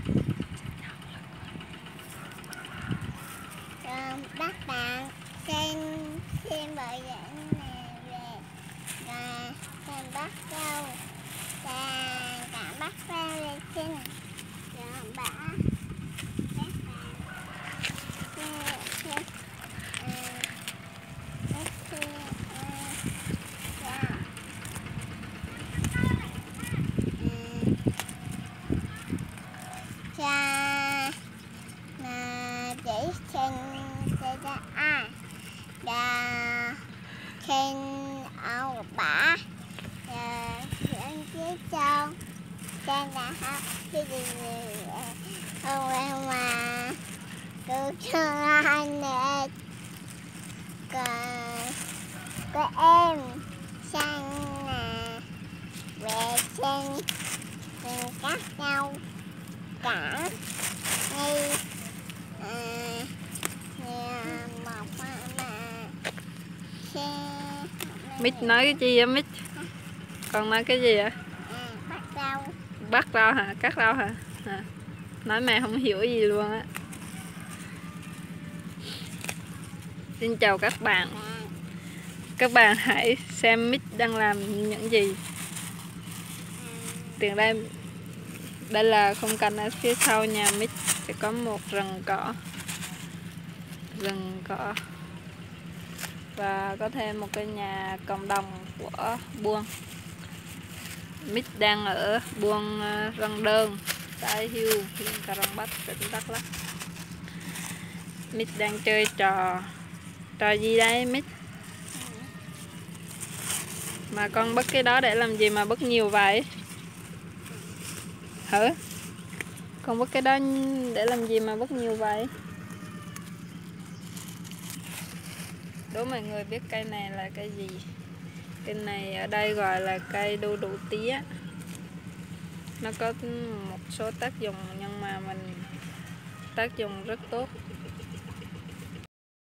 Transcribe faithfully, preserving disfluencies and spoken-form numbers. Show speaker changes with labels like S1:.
S1: Các bạn xem xem bài giảng này về và xem bắt đầu và cả bắt đầu vệ sinh rồi bả các bạn xem xem các xem cha là chỉ xem ra à đã khen ông bà và những cái châu trên là học cái gì không em mà cứ cho anh nè còn có em sang là vệ sinh mình cắt nhau cả ngay à, một mà xe
S2: Mít nói cái chi vậy Mít? Còn nói cái gì vậy?
S1: à, bắt rau
S2: Bắt rau hả? Cắt rau hả? À. Nói mẹ không hiểu gì luôn á. Xin chào các bạn. Các bạn hãy xem Mít đang làm những gì. Tiền đây đây là khung cảnh ở phía sau nhà Mít sẽ có một rừng cỏ. Rừng cỏ. Và có thêm một cái nhà cộng đồng của buôn. Mít đang ở buôn Răng Đơn, xã Hiêu, huyện Cà Rông Bắc, tỉnh Đắk Lắk. Mít đang chơi trò trò gì đây Mít? Mà con bắt cái đó để làm gì mà bắt nhiều vậy? Hả? Con bắt cái đó để làm gì mà bắt nhiều vậy? Đố mọi người biết cây này là cây gì? Cây này ở đây gọi là cây đu đủ tía. Nó có một số tác dụng nhưng mà mình tác dụng rất tốt.